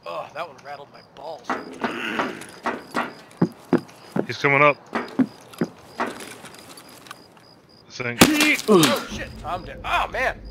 Oh, that one rattled my balls. He's coming up. I think. Oh shit! I'm dead. Oh man!